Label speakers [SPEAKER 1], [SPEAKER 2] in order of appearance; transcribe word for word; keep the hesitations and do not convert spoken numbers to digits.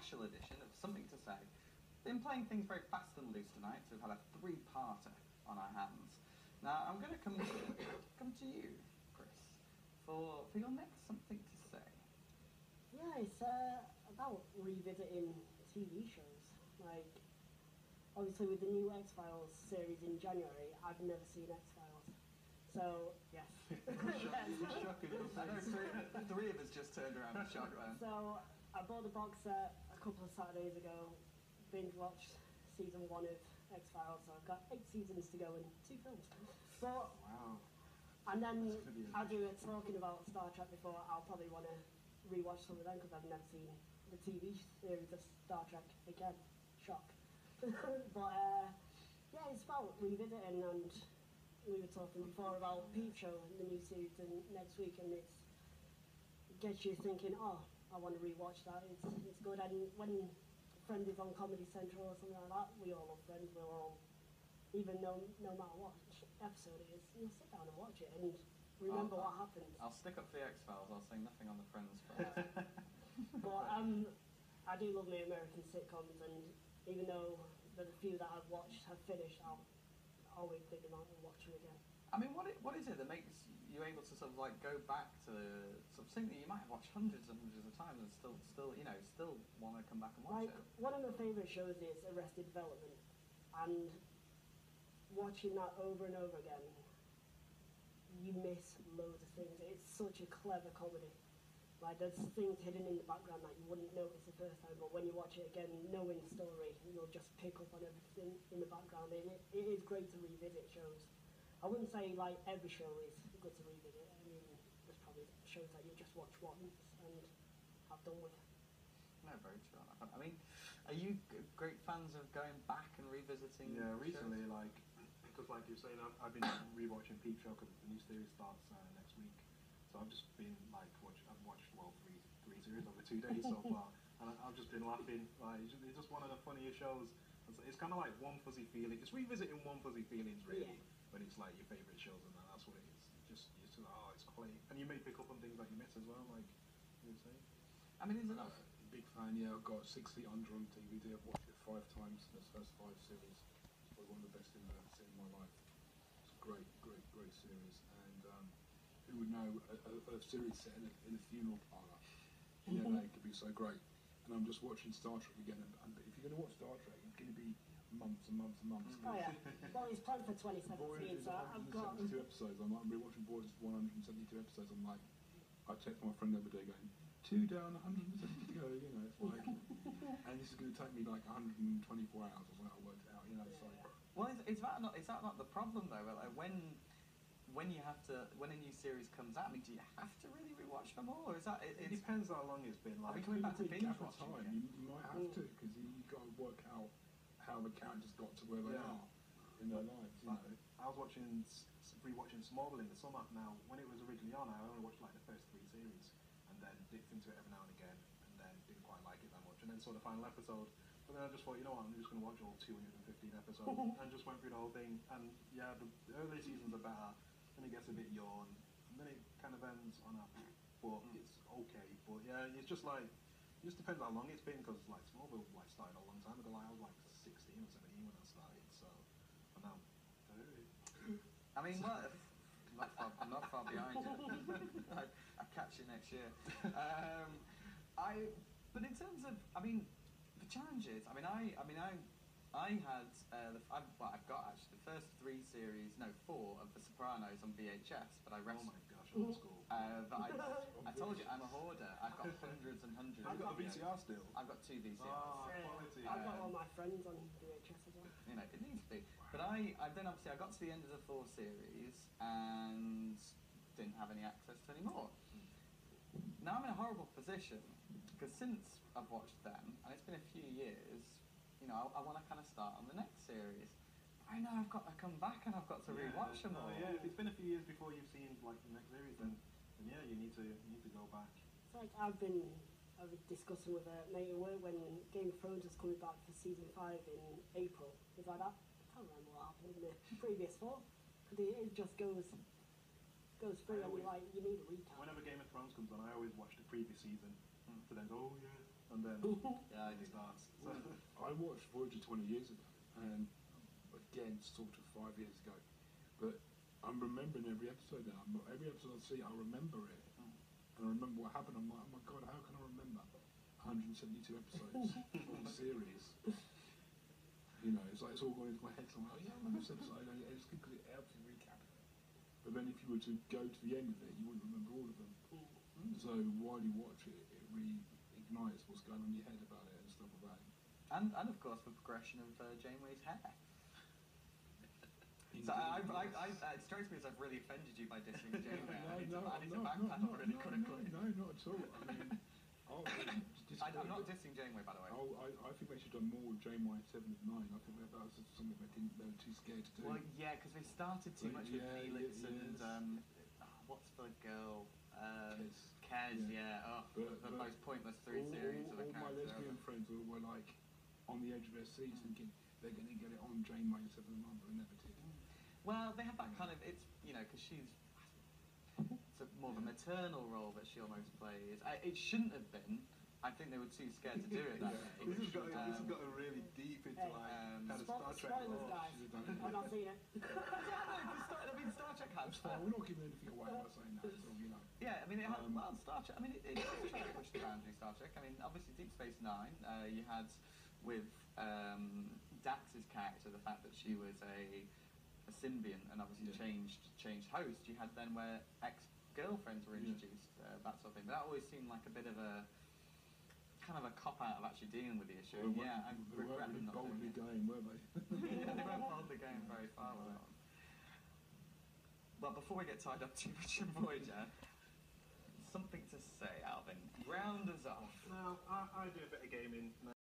[SPEAKER 1] special edition of Something to Say. Been playing things very fast and loose tonight, so we've had a three-parter on our hands. Now, I'm going to come to, come to you, Chris, for, for your next Something to Say.
[SPEAKER 2] Yeah, it's uh, about revisiting T V shows. Like, obviously with the new X-Files series in January, I've never seen X-Files. So, yes.
[SPEAKER 1] Shocking. I know three, three of us just turned around and shocked then.
[SPEAKER 2] So, I bought the box set a couple of Saturdays ago, binge watched season one of X-Files, so I've got eight seasons to go and two films. But,
[SPEAKER 3] wow.
[SPEAKER 2] And then, as we were talking about Star Trek before, I'll probably want to rewatch some of them because I've never seen the T V series of Star Trek again. Shock. But, uh, yeah, it's about revisiting, and we were talking before about Peep Show and the new series and next week, and it's, it gets you thinking, oh, I want to rewatch that. It's it's good. And when Friends is on Comedy Central or something like that, we all love Friends. We're all, even though no matter what episode it is, you'll sit down and watch it and remember
[SPEAKER 1] I'll,
[SPEAKER 2] what happened.
[SPEAKER 1] I'll stick up for the X-Files. I'll say nothing on the Friends front.
[SPEAKER 2] But um, I do love my American sitcoms, and even though there's a few that I've watched have finished, I'll always dig them out and watch them again.
[SPEAKER 1] I mean, what it, what is it that makes you able to sort of like go back to sort of something that you might have watched hundreds and hundreds of times and still, still, you know, still want to come back and watch
[SPEAKER 2] Like,
[SPEAKER 1] it?
[SPEAKER 2] one of my favourite shows is Arrested Development, and watching that over and over again, you miss loads of things. It's such a clever comedy. Like, there's things hidden in the background that you wouldn't notice the first time, but when you watch it again, knowing the story, you'll just pick up on everything in the background, and it, it is great to revisit shows. I wouldn't say, like, every show is good to revisit. I mean, there's probably shows that you just watch once and have done with.
[SPEAKER 1] No, very true. I mean, are you g- great fans of going back and revisiting?
[SPEAKER 3] Yeah, recently,
[SPEAKER 1] shows?
[SPEAKER 3] like, because like you're saying, I've, I've been rewatching Peep Show because the new series starts uh, next week. So I've just been like, watch, I've watched well three three series over two days so far, and I, I've just been laughing. Like, it's just, it's just one of the funniest shows. It's, it's kind of like One Fuzzy Feeling. It's revisiting One Fuzzy Feelings, really.
[SPEAKER 2] Yeah.
[SPEAKER 3] When it's like your favourite shows and that, that's what it is. You just, you just, oh, it's quite, and you may pick up on things that you miss as well, like you were saying.
[SPEAKER 1] I mean, is it not?
[SPEAKER 4] Big fan, yeah. I've got Six Feet Under on D V D. I've watched it five times in the first five series. It's probably one of the best things I've ever seen in my life. It's a great, great, great series. And um, who would know a, a, a series set in a, in a funeral parlour in L A could be so great. And I'm just watching Star Trek again. And, and if you're going to watch Star Trek, it's going to be months and months and months.
[SPEAKER 2] Oh yeah. Well, it's planned for twenty seventeen,
[SPEAKER 4] Voyager's
[SPEAKER 2] so I've got.
[SPEAKER 4] one hundred seventy-two episodes. I'm like, I'm rewatching Voyager's one hundred seventy-two episodes. I'm like, I text my friend the other day going, two down, one hundred seventy to go. You know, it's like, and this is going to take me like one hundred twenty-four hours or something. I worked it out. You know, it's like.
[SPEAKER 1] Well, is, is that not is that not the problem though? Like when when you have to when a new series comes out, I mean, do you have to really rewatch them all, or is that it,
[SPEAKER 3] It
[SPEAKER 1] it's,
[SPEAKER 3] depends how long it's been.
[SPEAKER 1] Are
[SPEAKER 3] Like,
[SPEAKER 1] we coming back to
[SPEAKER 4] Big
[SPEAKER 1] binge
[SPEAKER 4] gap of
[SPEAKER 1] watching
[SPEAKER 4] time.
[SPEAKER 1] again?
[SPEAKER 4] You, you might have to because you, you've got to work out how the characters got to where they
[SPEAKER 3] Yeah.
[SPEAKER 4] are in their lives. You
[SPEAKER 3] Like,
[SPEAKER 4] know.
[SPEAKER 3] I was watching, s- rewatching Smallville in the summer. Now, when it was originally on, I only watched like the first three series, and then dipped into it every now and again, and then didn't quite like it that much, and then saw the final episode. But then I just thought, you know what, I'm just going to watch all two hundred fifteen episodes, and just went through the whole thing. And yeah, the, the early seasons are better, then it gets a bit yawn, and then it kind of ends on a, but it's okay. But yeah, it's just like, it just depends how long it's been, because like Smallville like started a long time ago. Like I was like sixteen or seventeen when I started, so I'm now thirty.
[SPEAKER 1] I mean, what? Not far, not far behind you. I, I catch you next year. Um, I, but in terms of, I mean, the challenges. I mean, I, I mean, I, I had uh, the, I, well, I've got actually the first three series, no, four of The Sopranos on V H S, but I
[SPEAKER 3] Oh
[SPEAKER 1] rest.
[SPEAKER 3] my gosh, old school.
[SPEAKER 1] Uh, but I, I told you, I'm a hoarder. I've got hundreds and hundreds.
[SPEAKER 4] Have you got
[SPEAKER 1] of
[SPEAKER 4] a V C R still?
[SPEAKER 1] I've got two V C Rs.
[SPEAKER 3] Oh,
[SPEAKER 2] Yeah,
[SPEAKER 3] quality.
[SPEAKER 2] I've got
[SPEAKER 1] Um,
[SPEAKER 2] all my friends on V H S as well.
[SPEAKER 1] You know, it needs to be. But I, I then obviously I got to the end of the four series and didn't have any access to any more. Now I'm in a horrible position because since I've watched them and it's been a few years, you know, I, I want to kind of start on the next series. I know I've got to come back and I've got to rewatch them
[SPEAKER 3] no,
[SPEAKER 1] all.
[SPEAKER 3] Yeah, if it's been a few years before you've seen like the next series, then, then yeah, you need to you need to go back.
[SPEAKER 2] It's like I've been I was discussing with a mate at work when Game of Thrones was coming back for season five in April. It's like that. I can't remember what happened in the previous four. But it, it just goes goes through, and you're like, you need a recap.
[SPEAKER 3] Whenever Game of Thrones comes on, I always watch the previous season
[SPEAKER 1] Mm.
[SPEAKER 3] to then go, oh yeah, and then
[SPEAKER 1] Yeah, I
[SPEAKER 3] it
[SPEAKER 1] do.
[SPEAKER 3] starts. So,
[SPEAKER 4] I watched Voyager twenty years ago, and again, sort of five years ago. But I'm remembering every episode now. I'm- Every episode I see, I remember it.
[SPEAKER 1] Mm.
[SPEAKER 4] And I remember what happened. I'm like, oh my god, how can I remember one hundred seventy-two episodes of the series? You know, it's like it's all going into my head. So I'm like, oh yeah, I remember this episode. And it's good because it helps you recap it. But then if you were to go to the end of it, you wouldn't remember all of them.
[SPEAKER 1] Mm.
[SPEAKER 4] So while you watch it, it reignites what's going on in your head about it and stuff like that.
[SPEAKER 1] And, and of course, the progression of uh, Janeway's hair. So I, I, I, I, it strikes me as I've really offended you by dissing Janeway. I need to, I need to backpedal really quickly.
[SPEAKER 4] No, no, not at all. I mean, I'll, just,
[SPEAKER 1] I, I'm not dissing Janeway, by the way.
[SPEAKER 4] I'll, I, I think they should have done more with Janeway in seven and nine. I think that, that was something they didn't. They were too scared to do.
[SPEAKER 1] Well, yeah, because they started too
[SPEAKER 4] Like,
[SPEAKER 1] much with
[SPEAKER 4] yeah,
[SPEAKER 1] Felix
[SPEAKER 4] yeah,
[SPEAKER 1] and
[SPEAKER 4] yes.
[SPEAKER 1] um, oh, what's the girl? Um,
[SPEAKER 4] Kez.
[SPEAKER 1] Kez,
[SPEAKER 4] Yeah.
[SPEAKER 1] yeah. Oh,
[SPEAKER 4] But-
[SPEAKER 1] the
[SPEAKER 4] but
[SPEAKER 1] most pointless three
[SPEAKER 4] all,
[SPEAKER 1] series
[SPEAKER 4] all,
[SPEAKER 1] of a
[SPEAKER 4] all my
[SPEAKER 1] character.
[SPEAKER 4] lesbian
[SPEAKER 1] ever.
[SPEAKER 4] friends were, were like on the edge of their seats, thinking they're going to get it on Janeway in seven and nine, but they never did.
[SPEAKER 1] Well, they have that kind of, it's, you know, because she's, it's a, more of a maternal role that she almost plays. I, it shouldn't have been. I think they were too scared to do it that
[SPEAKER 4] Yeah.
[SPEAKER 1] way.
[SPEAKER 3] this has got this has
[SPEAKER 1] Um,
[SPEAKER 3] got a really deep into
[SPEAKER 2] Hey,
[SPEAKER 3] like
[SPEAKER 1] um,
[SPEAKER 3] kind of
[SPEAKER 2] Spo-
[SPEAKER 3] Star Trek
[SPEAKER 2] spoilers,
[SPEAKER 3] lore.
[SPEAKER 2] guys.
[SPEAKER 4] Should have done it.
[SPEAKER 2] I've not seen it.
[SPEAKER 1] yeah, no, 'cause Star, I mean, Star Trek has
[SPEAKER 4] That's fine. We're not giving anything away by saying that. So you know.
[SPEAKER 1] Yeah, I mean, it had,
[SPEAKER 4] Um,
[SPEAKER 1] well, Star Trek, I mean, it, it is trying to push the boundary, Star Trek. I mean, obviously, Deep Space Nine, uh, you had with um, Dax's character the fact that she was a, a symbiont and obviously
[SPEAKER 4] Yeah.
[SPEAKER 1] changed changed host. You had then where ex-girlfriends were
[SPEAKER 4] Yeah.
[SPEAKER 1] introduced, uh, that sort of thing. But that always seemed like a bit of a, kind of a cop-out of actually dealing with the issue.
[SPEAKER 4] They
[SPEAKER 1] And
[SPEAKER 4] weren't-
[SPEAKER 1] yeah, I
[SPEAKER 4] they
[SPEAKER 1] regret
[SPEAKER 4] weren't really
[SPEAKER 1] them not doing
[SPEAKER 4] boldly
[SPEAKER 1] it.
[SPEAKER 4] going, were they?
[SPEAKER 1] Yeah, they won't hold the game very far with that one. But before we get tied up too much in Voyager, something to say, Alvin. Round us off.
[SPEAKER 3] Now, I, I do a bit of gaming.